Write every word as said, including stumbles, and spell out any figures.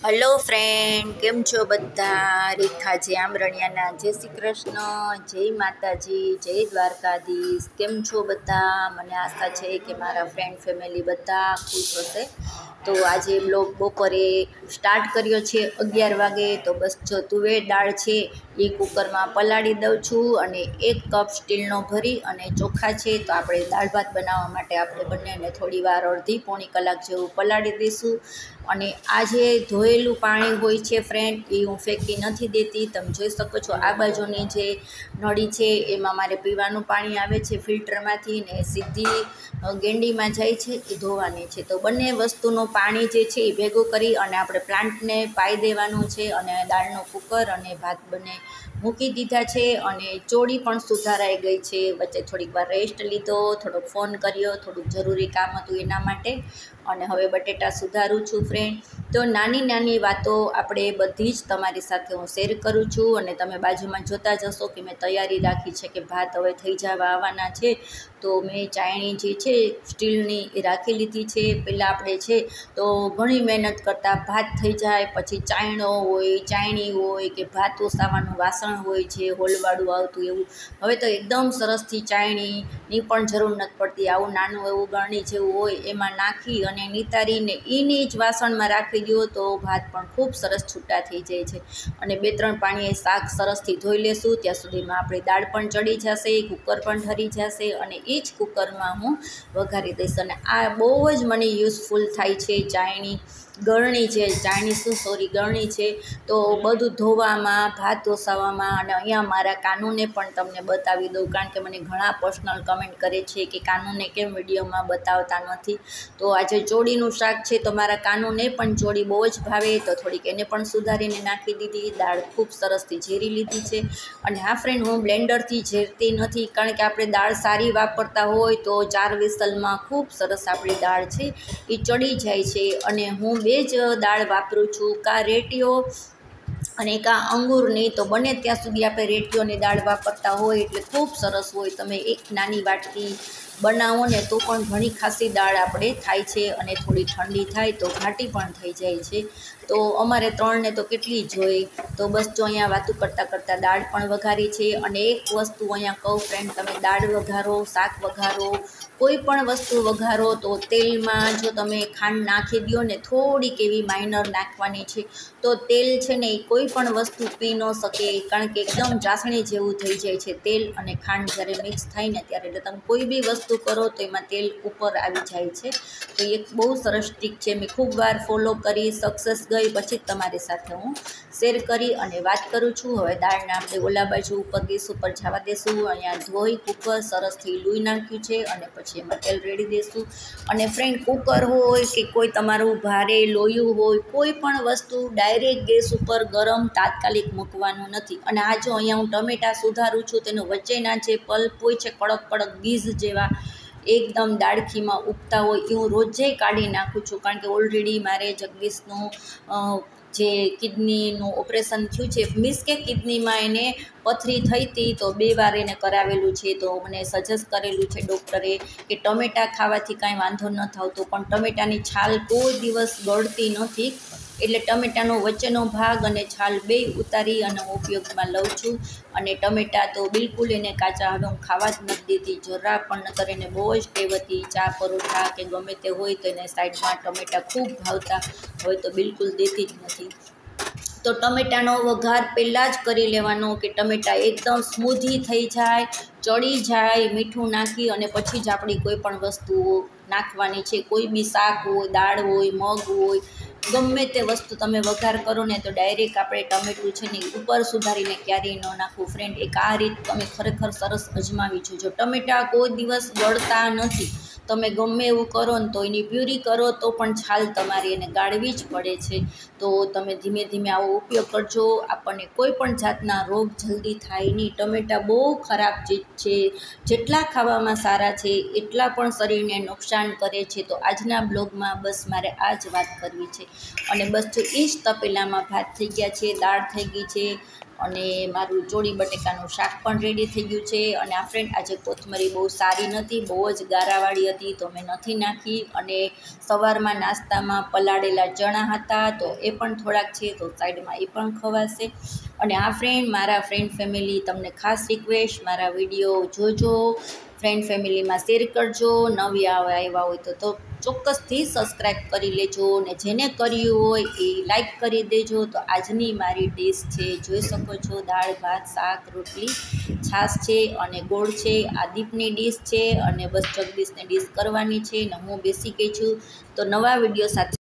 Hello friend, केम छो बधा? रेखा जे आमरणियाना जय श्री कृष्ण, जय माताजी, जय द्वारकाधीश। केम छो बधा? मने आशा है कि मारा फ्रेंड फैमिली बधा खुश हशे। तो आज ब्लॉग बपोरे स्टार्ट कर्यो छे अगियार वागे। तो बस जो तुवेर दाळ छे ए कुकर में पलाड़ी दઉં છું અને एक कप स्टीलनो भरी અને ચોખા છે તો આપણે દાળ ભાત બનાવવા માટે આપણે બંનેને થોડી વાર અડધી પોણી કલાક જેવું પલાળી દઈશું। અને આ જે ધોયેલું પાણી હોય છે ફ્રેન્ડ, એ હું ફેંકી નથી દેતી। તમે જોઈ શકો છો આ બાજુની જે નળી છે એમાં મારે પીવાનું પાણી આવે છે ફિલ્ટરમાંથી ને સીધી ગેંડીમાં જાય છે એ ધોવાની છે। તો બંને વસ્તુનું પાણી જે છે એ ભેગું કરી અને આપણે પ્લાન્ટને પાઈ દેવાનું છે। અને દાળનો કુકર અને ભાત બંને મૂકી દીધા છે અને ચોળી પણ સુધારાઈ ગઈ છે। વચ્ચે થોડીક વાર રેસ્ટ લીધો, થોડોક ફોન કર્યો, થોડુંક જરૂરી કામ હતું એના માટે। અને હવે બટેટા સુધારું છું ફ્રેન્ડ। તો નાની નાની વાતો આપણે બધી જ તમારી સાથે હું શેર કરું છું। અને તમે બાજુમાં જોતા જશો કે મેં તૈયારી રાખી છે કે ભાત હવે થઈ જવા આવવાના છે। તો મેં ચાયણી જે છે સ્ટીલની એ રાખી લીધી છે। પહેલાં આપણે છે તો ઘણી મહેનત કરતાં ભાત થઈ જાય, પછી ચાયણો હોય, ચાયણી હોય કે ભાત ઓસાવાનું વાસણ હોય છે હોલવાળું આવતું એવું। હવે તો એકદમ સરસથી ચાયણીની પણ જરૂર નથી પડતી। આવું નાનું એવું ગરણી જેવું હોય એમાં નાખી અને નિતારીને એની જ વાસણમાં રાખી દો તો ભાત પણ ખૂબ સરસ છૂટા થઈ જાય છે। અને બે ત્રણ પાણીએ શાક સરસથી ધોઈ લેશું ત્યાં સુધીમાં આપણી દાળ પણ ચડી જશે, કુકર પણ ઠરી જશે અને એ જ કુકરમાં હું વઘારી દઈશ। અને આ બહુ જ મને યુઝફુલ થાય છે ચાયણી ગરણી છે, ચાયણી શું સોરી ગરણી છે। તો બધું ધોવામાં, ભાત ઓસાવામાં અને અહીંયા મારા કાનુને પણ તમને બતાવી દઉં, કારણ કે મને ઘણા પર્સનલ કમેન્ટ કરે છે કે કાનુને કેમ વિડીયોમાં બતાવતા નથી। તો આજે ચોળીનું શાક છે તો મારા કાનુને પણ ચોળી બહુ જ ભાવે, તો થોડીક એને પણ સુધારીને નાખી દીધી। દાળ ખૂબ સરસથી ઝેરી લીધી છે। અને હા ફ્રેન્ડ, હું બ્લેન્ડરથી ઝેરતી નથી, કારણ કે આપણે દાળ સારી વાપરતા હોય તો ચાર વિસલમાં ખૂબ સરસ આપણી દાળ છે એ ચડી જાય છે। અને હું બે જ દાળ વાપરું છું, કાં રેટીઓ અને કાં અંગૂરની। તો બને ત્યાં સુધી આપણે રેટીઓની દાળ વાપરતા હોય એટલે ખૂબ સરસ હોય। તમે એક નાની વાટકી બનાવો ને તો પણ ઘણી ખાસી દાળ આપણે થાય છે અને થોડી ઠંડી થાય તો ઘાટી પણ થઈ જાય છે। તો અમારે ત્રણને તો કેટલી જોઈએ। તો બસ જો અહીંયા વાતું કરતાં કરતાં દાળ પણ વઘારી છે। અને એક વસ્તુ અહીંયા કહું ફ્રેન્ડ, તમે દાળ વઘારો, શાક વઘારો, કોઈ પણ વસ્તુ વઘારો તો તેલમાં જો તમે ખાંડ નાખી દો ને, થોડીક એવી માઇનર નાખવાની છે તો તેલ છે ને એ કોઈ પણ વસ્તુ પી ન શકે, કારણ કે એકદમ ચાસણી જેવું થઈ જાય છે તેલ અને ખાંડ જ્યારે મિક્સ થાય ને ત્યારે। એટલે તમે કોઈ બી વસ્તુ કરો તો એમાં તેલ ઉપર આવી જાય છે। તો એક બહુ સરસ ટીક છે, મેં ખૂબ વાર ફોલો કરી, સક્સેસ ગઈ, પછી જ તમારી સાથે હું શેર કરી અને વાત કરું છું। હવે દાળને આપણે ઓલા બાજુ ઉપર ગેસ ઉપર જવા દઈશું। અહીંયા ધોઈ કુકર સરસથી લૂઈ નાખ્યું છે અને પછી એમાં તેલ રેડી દઈશું। અને ફ્રેન્ડ, કુકર હોય કે કોઈ તમારું ભારે લોયું હોય, કોઈ પણ વસ્તુ ડાયરેક્ટ ગેસ ઉપર ગરમ તાત્કાલિક મૂકવાનું નથી। અને આ જો અહીંયા હું ટમેટાં સુધારું છું, તેનું વચ્ચેના જે પલ્પ હોય છે કડક કડક બીજ જેવા એકદમ દાળખીમાં ઉગતા હોય એ હું રોજે કાઢી નાખું છું, કારણ કે ઓલરેડી મારે જગદીશનું જે કિડનીનું ઓપરેશન થયું છે, મીન્સ કે કિડનીમાં એને પથરી થઈ હતી તો બે વાર એને કરાવેલું છે। તો મને સજેસ્ટ કરેલું છે ડૉક્ટરે કે ટમેટાં ખાવાથી કાંઈ વાંધો ન આવતો, પણ ટમેટાની છાલ કોઈ દિવસ ગળતી નથી, એટલે ટમેટાનો વચ્ચેનો ભાગ અને છાલ બેય ઉતારી અને હું ઉપયોગમાં લઉં છું। અને ટમેટાં તો બિલકુલ એને કાચા હવે હું ખાવા જ નથી દેતી જરા પણ, નકર એને બહુ જ ટેવ હતી, ચા પરોઠા કે ગમે તે હોય તો એને સાઈડમાં ટમેટાં ખૂબ ભાવતા, હવે તો બિલકુલ દેતી જ નથી। તો ટમેટાનો વઘાર પહેલાં જ કરી લેવાનો કે ટમેટાં એકદમ સ્મૂધી થઈ જાય, ચડી જાય, મીઠું નાખી અને પછી જ આપણી કોઈ પણ વસ્તુઓ નાખવાની છે। કોઈ બી શાક હોય, દાળ હોય, મગ હોય, ગમે તે વસ્તુ તમે વઘાર કરો ને તો ડાયરેક્ટ આપણે ટમેટું છે ને ઉપર સુધારીને ક્યારેય ન નાખવું ફ્રેન્ડ। એક આ રીત તમે ખરેખર સરસ અજમાવી જોજો। ટમેટાં કોઈ દિવસ ગળતા નથી, તમે ગમે એવું કરો ને તો એની પ્યુરી કરો તો પણ છાલ તમારી એને ગાળવી જ પડે છે। તો તમે ધીમે ધીમે આવો ઉપયોગ કરજો, આપણને કોઈ પણ જાતના રોગ જલ્દી થાય નહીં। ટમેટાં બહુ ખરાબ ચીજ છે, જેટલા ખાવામાં સારા છે એટલા પણ શરીરને નુકસાન કરે છે। તો આજના બ્લોગમાં બસ મારે આ જ વાત કરવી છે। અને બસ જો એ જ તપેલામાં ભાત થઈ ગયા છે, દાળ થઈ ગઈ છે, અને મારું ચોળી બટેકાનું શાક પણ રેડી થઈ ગયું છે. અને આ ફ્રેન્ડ આજે કોથમરી બહુ સારી નહોતી, બહુ જ ગારાવાળી હતી, તો મેં નથી નાખી. અને સવારમાં નાસ્તામાં પલાળેલા ચણા હતા, તો એ પણ થોડાક છે, તો સાઈડમાં એ પણ ખવાશે. અને આ ફ્રેન્ડ, મારા ફ્રેન્ડ ફેમિલી, તમને ખાસ રિક્વેસ્ટ, મારા વિડીયો જોજો, ફ્રેન્ડ ફેમિલીમાં શેર કરજો. નવી આવ્યા હોય તો તો ચોક્કસથી સબસ્ક્રાઈબ કરી લેજો, ને જેને કર્યું હોય એ લાઈક કરી દેજો. તો આજની મારી ડીશ છે, જોઈ શકો છો, દાળ ભાત શાક રોટલી છાશ છે અને ગોળ છે. આ દીપની ડીશ છે અને બસ જગદીશને ડીશ કરવાની છે ને હું બેસી ગઈ છું. તો નવા વિડીયો સાથે